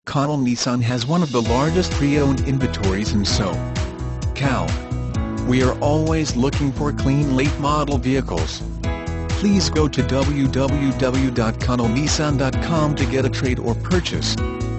Connell Nissan has one of the largest pre-owned inventories in SoCal. We are always looking for clean late-model vehicles. Please go to www.connellnissan.com to get a trade or purchase.